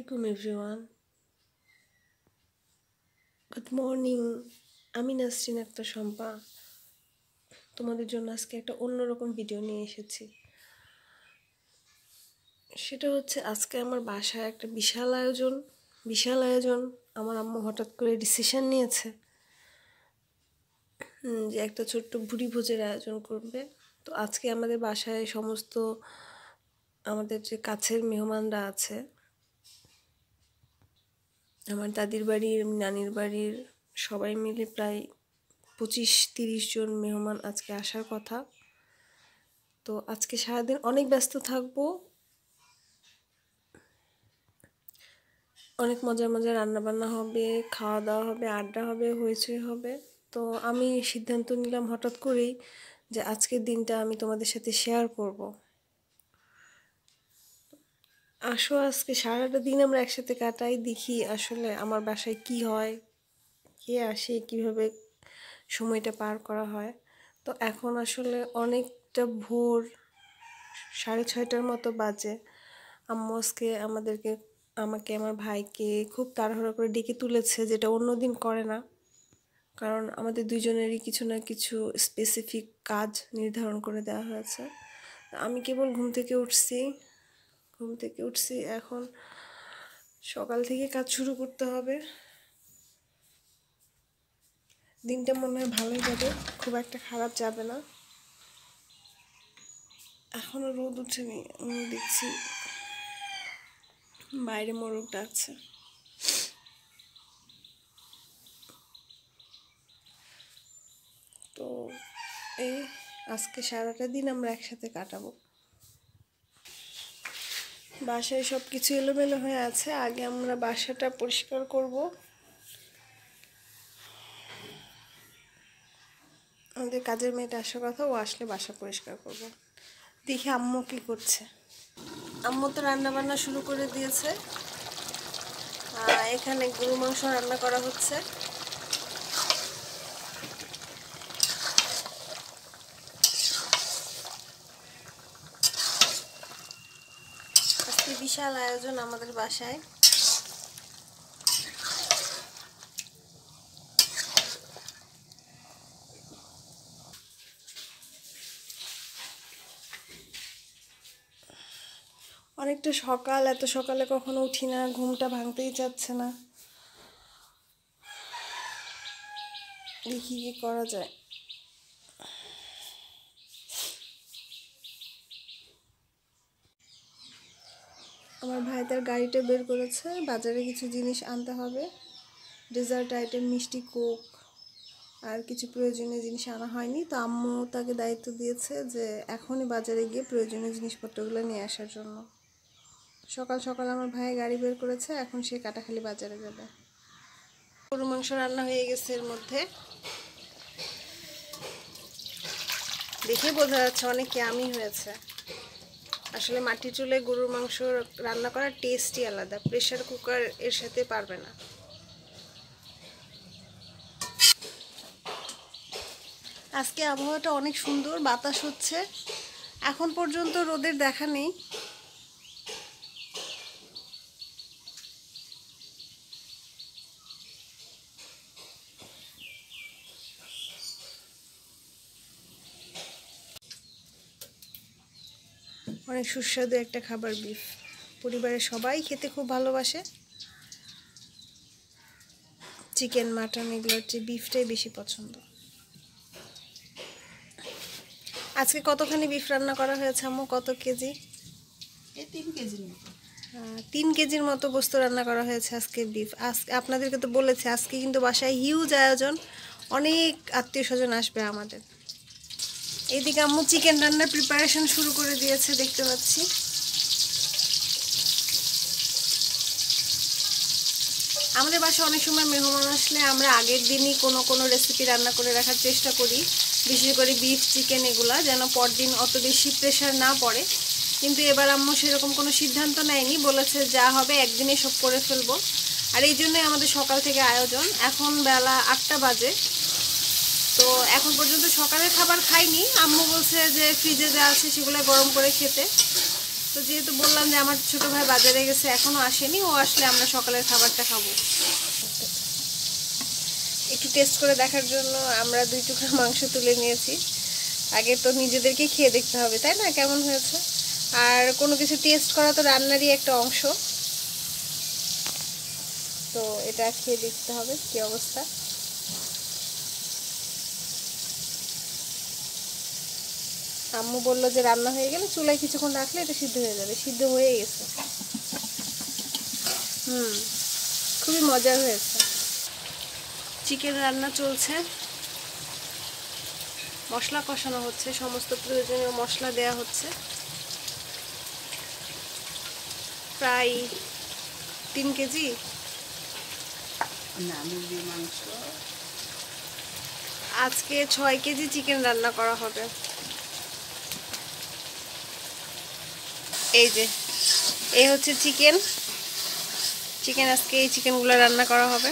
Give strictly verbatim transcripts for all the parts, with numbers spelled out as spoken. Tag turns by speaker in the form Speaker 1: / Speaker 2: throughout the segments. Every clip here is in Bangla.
Speaker 1: আলাইকুম এভরিওয়ান, গুড মর্নিং। আমি নাসরিন আক্তার শম্পা তোমাদের জন্য আজকে একটা অন্যরকম ভিডিও নিয়ে এসেছি। সেটা হচ্ছে আজকে আমার বাসায় একটা বিশাল আয়োজন বিশাল আয়োজন আমার আম্মু হঠাৎ করে ডিসিশন নিয়েছে যে একটা ছোট্ট ভুড়ি ভোজের আয়োজন করবে। তো আজকে আমাদের বাসায় সমস্ত আমাদের যে কাছের মেহমানরা আছে, আমার দাদির বাড়ির, নানির বাড়ির সবাই মিলে প্রায় পঁচিশ তিরিশ জন মেহমান আজকে আসার কথা। তো আজকে সারাদিন অনেক ব্যস্ত থাকবো, অনেক মজার মজার রান্নাবান্না হবে, খাওয়া দাওয়া হবে, আড্ডা হবে, হইচই হবে। তো আমি সিদ্ধান্ত নিলাম হঠাৎ করেই যে আজকের দিনটা আমি তোমাদের সাথে শেয়ার করব। আসো আজকে সারাটা দিন আমরা একসাথে কাটাই, দেখি আসলে আমার বাসায় কি হয়, কে আসে, কিভাবে সময়টা পার করা হয়। তো এখন আসলে অনেকটা ভোর, সাড়ে ছয়টার মতো বাজে। আম্মু আজকে আমাদেরকে আমাকে আমার ভাইকে খুব তাড়াহুড়ো করে ডেকে তুলেছে, যেটা অন্যদিন করে না। কারণ আমাদের দুইজনেরই কিছু না কিছু স্পেসিফিক কাজ নির্ধারণ করে দেওয়া হয়েছে। আমি কেবল ঘুম থেকে উঠছি ঘুম থেকে উঠছি এখন সকাল থেকে কাজ শুরু করতে হবে। দিনটা মনে হয় ভালোই যাবে, খুব একটা খারাপ যাবে না। এখনো রোদ উঠেনি, আমি দেখছি বাইরে মোরগ ডাকছে। তো এই আজকে সারাটা দিন আমরা একসাথে কাটাবো। বাসায় সব কিছু এলোমেলো হয়ে আছে, আগে আমরা বাসাটা পরিষ্কার করব। আমাদের কাজের মেয়েটা আসার কথা, ও আসলে বাসা পরিষ্কার করব। দেখি আম্মু কি করছে। আম্মু তো রান্না বান্না শুরু করে দিয়েছে। এখানে গরু মাংস রান্না করা হচ্ছে। আজকে বিশাল আয়োজন আমাদের বাসায়। অনেকটা সকাল, এত সকালে কখনো উঠি না, ঘুমটা ভাঙতেই চাচ্ছে না। দেখি কি করা যায়। আমার ভাই তার গাড়িটা বের করেছে, বাজারে কিছু জিনিস আনতে হবে, ডেজার্ট আইটেম, মিষ্টি, কোক আর কিছু প্রয়োজনীয় জিনিস আনা হয়নি। তো আম্মু তাকে দায়িত্ব দিয়েছে যে এখনই বাজারে গিয়ে প্রয়োজনীয় জিনিসপত্রগুলো নিয়ে আসার জন্য। সকাল সকাল আমার ভাই গাড়ি বের করেছে, এখন সে কাটাখালি বাজারে যাবে। গরু মাংস রান্না হয়ে গেছে, এর মধ্যে দেখে বোঝা যাচ্ছে অনেক ইয়ামি হয়েছে। আসলে মাটির চুলায় গরুর মাংস রান্না করার টেস্টই আলাদা, প্রেশার কুকার এর সাথে পারবে না। আজকে আবহাওয়াটা অনেক সুন্দর, বাতাস হচ্ছে, এখন পর্যন্ত রোদের দেখা নেই। অনেক সুস্বাদু একটা খাবার বিফ, পরিবারের সবাই খেতে খুব ভালোবাসে। চিকেন, মাটন এগুলোর চেয়ে বিফটাই বেশি পছন্দ। আজকে কতখানি বিফ রান্না করা হয়েছে আম্মু? কত কেজি?
Speaker 2: এই তিন কেজির মতো।
Speaker 1: তিন কেজির মতো বস্তু রান্না করা হয়েছে আজকে বিফ। আজকে আপনাদেরকে তো বলেছি আজকে কিন্তু বাসায় হিউজ আয়োজন, অনেক আত্মীয় স্বজন আসবে আমাদের। এইদিকে আম্মু চিকেন রান্নার প্রিপারেশন শুরু করে দিয়েছে, দেখতে পাচ্ছি। আমাদের বাসায় অনেক সময় মেহমান আসলে আমরা আগের দিনই কোনো কোনো রেসিপি রান্না করে রাখার চেষ্টা করি, বিশেষ করে বিফ, চিকেন এগুলা, যেন পরদিন অত বেশি প্রেশার না পড়ে। কিন্তু এবার আম্মু সেরকম কোনো সিদ্ধান্ত নেয়নি, বলেছে যা হবে একদিনে সব করে ফেলবো। আর এই জন্যই আমাদের সকাল থেকে আয়োজন। এখন বেলা আটটা বাজে, তো এখন পর্যন্ত সকালের খাবার খাইনি। আম্মু বলছে যে ফ্রিজে যা আছে সেগুলো গরম করে খেতে। তো যেহেতু বললাম যে আমার ছোট ভাই বাজারে গেছে, এখনো আসেনি, ও আসলে আমরা সকালের খাবারটা খাবো। একটু টেস্ট করে দেখার জন্য আমরা দুই টুকরা মাংস তুলে নিয়েছি। আগে তো নিজেদেরকে খেয়ে দেখতে হবে, তাই না, কেমন হয়েছে। আর কোনো কিছু টেস্ট করা তো রান্নারই একটা অংশ, তো এটা খেয়ে দেখতে হবে কি অবস্থা। আম্মু বললো যে রান্না হয়ে গেলে চুলায় কিছুক্ষণ রাখলে এটা সিদ্ধ হয়ে যাবে। সিদ্ধ হয়ে গেছে। হুম, খুবই মজার হয়েছে। চিকেন রান্না চলছে, মশলা কষানো হচ্ছে, সমস্ত প্রয়োজনীয় মশলা দেয়া হচ্ছে। প্রায় তিন কেজি
Speaker 2: না মুরগির মাংস,
Speaker 1: আজকে ছয় কেজি চিকেন রান্না করা হবে। এই যে এই হচ্ছে চিকেন চিকেন আজকে এই চিকেনগুলো রান্না করা হবে।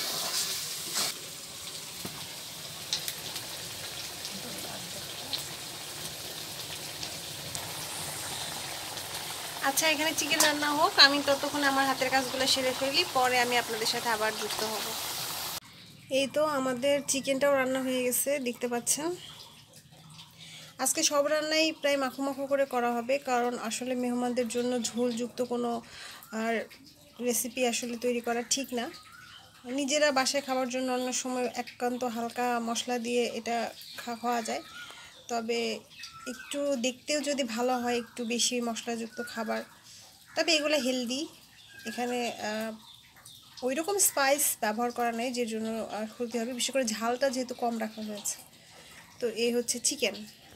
Speaker 1: আচ্ছা, এখানে চিকেন রান্না হোক, আমি ততক্ষণ আমার হাতের কাজগুলো সেরে ফেলি, পরে আমি আপনাদের সাথে আবার যুক্ত হব। এই তো আমাদের চিকেনটাও রান্না হয়ে গেছে, দেখতে পাচ্ছেন। আজকে সব রান্নাই প্রায় মাখো মাখো করে করা হবে, কারণ আসলে মেহমানদের জন্য ঝোলযুক্ত কোনো আর রেসিপি আসলে তৈরি করা ঠিক না। নিজেরা বাসায় খাওয়ার জন্য অন্য সময় একান্ত হালকা মশলা দিয়ে এটা খাওয়া যায়, তবে একটু দেখতেও যদি ভালো হয়, একটু বেশি মশলাযুক্ত খাবার, তবে এগুলো হেলদি। এখানে ওই রকম স্পাইস ব্যবহার করা নেই, যে জন্য ক্ষতি হবে, বিশেষ করে ঝালটা যেহেতু কম রাখা হয়েছে। তো এই হচ্ছে চিকেন।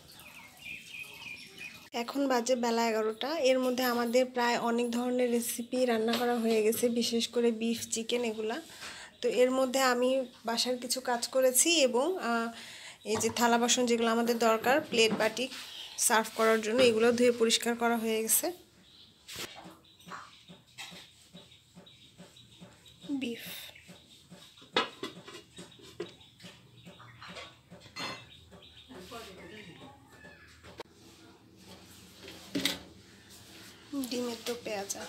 Speaker 1: এখন বাজে বেলা এগারোটা। এর মধ্যে আমাদের প্রায় অনেক ধরনের রেসিপি রান্না করা হয়ে গেছে, বিশেষ করে বিফ, চিকেন এগুলা। তো এর মধ্যে আমি বাসার কিছু কাজ করেছি, এবং এই যে থালা বাসন যেগুলো আমাদের দরকার, প্লেট বাটি সার্ভ করার জন্য, এগুলো ধুয়ে পরিষ্কার করা হয়ে গেছে। বিফ ডিমের তো পেঁয়াজা।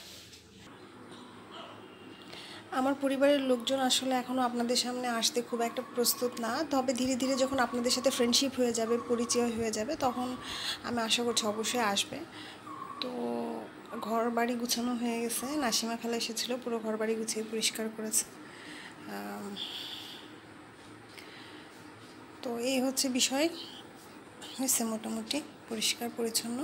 Speaker 1: আমার পরিবারের লোকজন আসলে এখনও আপনাদের সামনে আসতে খুব একটা প্রস্তুত না, তবে ধীরে ধীরে যখন আপনাদের সাথে ফ্রেন্ডশিপ হয়ে যাবে, পরিচয় হয়ে যাবে, তখন আমি আশা করছি অবশ্যই আসবে। তো ঘর বাড়ি গুছানো হয়ে গেছে, নাসিমা খালা এসেছিলো, পুরো ঘর বাড়ি গুছিয়ে পরিষ্কার করেছে। তো এই হচ্ছে বিষয়, হয়েছে মোটামুটি পরিষ্কার পরিচ্ছন্ন।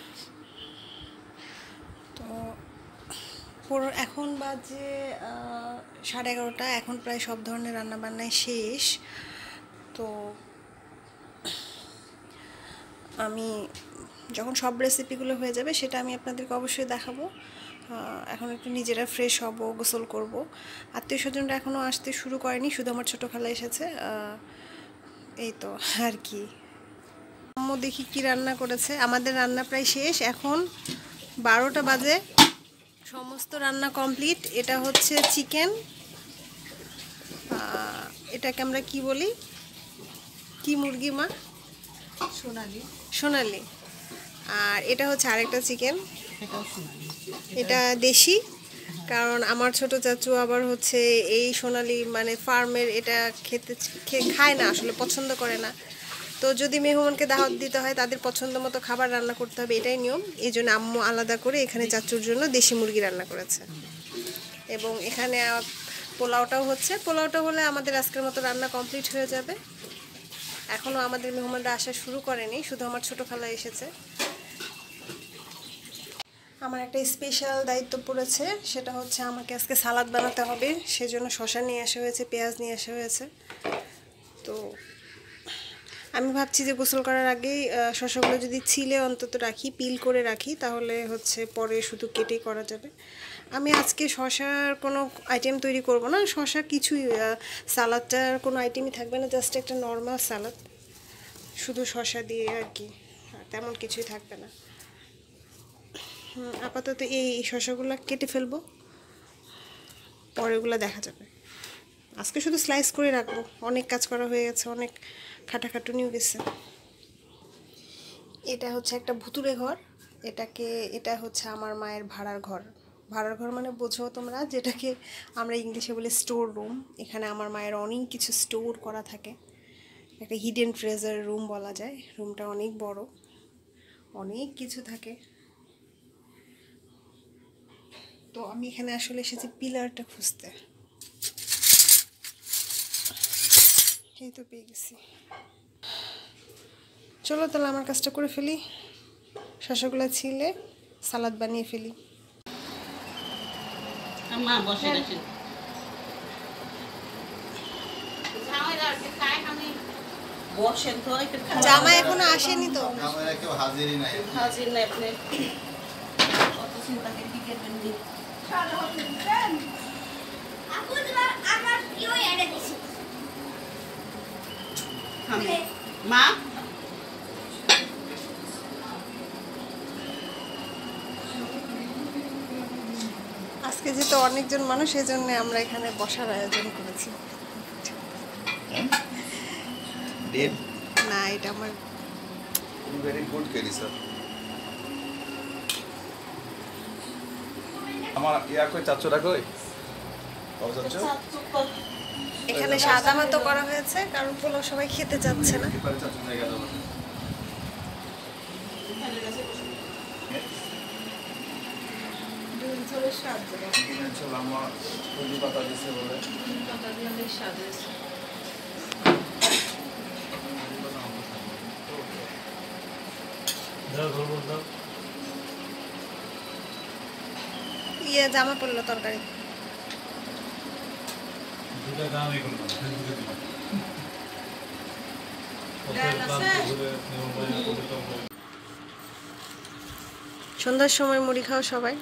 Speaker 1: তো পুরো এখন বাজে সাড়ে এগারোটা, এখন প্রায় সব ধরনের রান্নাবান্নাই শেষ। তো আমি যখন সব রেসিপিগুলো হয়ে যাবে, সেটা আমি আপনাদেরকে অবশ্যই দেখাবো। এখন একটু নিজেরা ফ্রেশ হব, গোসল করব। আত্মীয় স্বজনরা এখনও আসতে শুরু করেনি, শুধু আমার ছোটো খালা এসেছে। এই তো আর কি। আম্মু দেখি কি রান্না করেছে। আমাদের রান্না প্রায় শেষ, এখন বারোটা বাজে, সমস্ত রান্না কমপ্লিট। এটা হচ্ছে চিকেন, এটাকে আমরা কি বলি, কি মুরগি মা?
Speaker 2: সোনালি।
Speaker 1: সোনালি। আর এটা হচ্ছে আরেকটা চিকেন,
Speaker 2: এটাও সোনালি,
Speaker 1: এটা দেশি। কারণ আমার ছোট চাচু আবার হচ্ছে এই সোনালি মানে ফার্মের এটা খেতে খায় না, আসলে পছন্দ করে না। তো যদি মেহমানকে দাওয়াত দিতে হয়, তাদের পছন্দ মতো খাবার রান্না করতে হবে, এটাই নিয়ম। এই জন্য আম্মু আলাদা করে এখানে চাচুর জন্য দেশি মুরগি রান্না করেছে। এবং এখানে পোলাওটাও হচ্ছে, পোলাওটা হলে আমাদের আজকের মতো রান্না কমপ্লিট হয়ে যাবে। এখনও আমাদের মেহমানরা আসা শুরু করেনি, শুধু আমার ছোটো খালা এসেছে। আমার একটা স্পেশাল দায়িত্ব পড়েছে, সেটা হচ্ছে আমাকে আজকে সালাদ বানাতে হবে। সেজন্য শসা নিয়ে আসা হয়েছে, পেঁয়াজ নিয়ে আসা হয়েছে। তো আমি ভাবছি যে গোসল করার আগেই শসাগুলো যদি ছিলে অন্তত রাখি, পিল করে রাখি, তাহলে হচ্ছে পরে শুধু কেটেই করা যাবে। আমি আজকে শসার কোনো আইটেম তৈরি করব না, শসা কিছুই, সালাদটার কোনো আইটেমই থাকবে না, জাস্ট একটা নর্মাল সালাদ, শুধু শসা দিয়ে আর কি, তেমন কিছুই থাকবে না। আপাতত এই শসাগুলো কেটে ফেলবো, পরেগুলো দেখা যাবে। আজকে শুধু স্লাইস করে রাখবো, অনেক কাজ করা হয়ে গেছে, অনেক খাটাখাটুনিও গেছে। এটা হচ্ছে একটা ভুতুড়ে ঘর, এটাকে এটা হচ্ছে আমার মায়ের ভাড়ার ঘর। ভাড়ার ঘর মানে বোঝো তোমরা, যেটাকে আমরা ইংলিশে বলি স্টোর রুম। এখানে আমার মায়ের অনেক কিছু স্টোর করা থাকে, একটা হিডেন ট্রেজার রুম বলা যায়। রুমটা অনেক বড়, অনেক কিছু থাকে। তো আমি এখানে আসলে এসেছি পিলারটা খুঁজতে, এই তো পেয়ে গেছি। চলো তাহলে আমার কাজটা করে ফেলি, শসাগুলো ছিলে সালাদ বানিয়ে ফেলি।
Speaker 2: মা বসে গেছে। বসেন তো,
Speaker 1: জামা এখনো আসেনি তো,
Speaker 3: ক্যামেরা কেউ হাজিরই নাই।
Speaker 2: হাজির নাই আপনি, কত চিন্তা করে কি করবেন নি। মা
Speaker 1: আজকে যেহেতু অনেকজন মানুষ, এই জন্য আমরা এখানে বসার আয়োজন করেছি।
Speaker 3: ডিপ
Speaker 1: না, এটা আমার
Speaker 3: ভেরি গুড কেরি স্যার। আমার ইয়া কই চাচুরা কই? বাবু চাচু
Speaker 1: এখানে সাদা ভাতও করা হয়েছে, কারণ পোলাও সবাই খেতে চাচ্ছে না।
Speaker 3: এবারে চাচু জায়গা দাও। এখানে চল আমার পুলি পাতা দিছে বলে।
Speaker 1: ইয়ে জামা পড়লো তরকারি। সন্ধ্যার সময় মুড়ি খাও সবাই।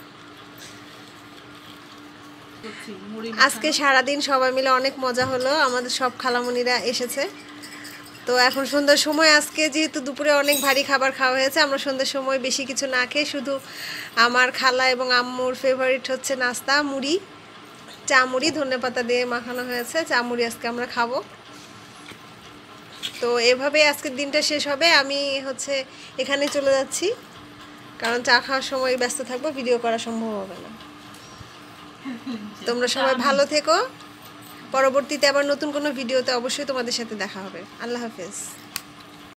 Speaker 1: আজকে সারাদিন সবাই মিলে অনেক মজা হলো, আমাদের সব খালামণিরা এসেছে। তো এখন সন্ধ্যার সময়, আজকে যেহেতু দুপুরে অনেক ভারী খাবার খাওয়া হয়েছে, আমরা সন্ধ্যার সময় বেশি কিছু না খেয়ে শুধু আমার খালা এবং আম্মুর ফেভারিট হচ্ছে নাস্তা মুড়ি, চা মুড়ি ধনেপাতা দিয়ে মাখানো হয়েছে, চা মুড়ি আজকে আমরা খাবো। তো এভাবে আজকের দিনটা শেষ হবে। আমি হচ্ছে এখানে চলে যাচ্ছি, কারণ চা খাওয়ার সময় ব্যস্ত থাকবো, ভিডিও করা সম্ভব হবে না। তোমরা সবাই ভালো থেকো, পরবর্তীতে আবার নতুন কোনো ভিডিওতে অবশ্যই তোমাদের সাথে দেখা হবে। আল্লাহ হাফেজ।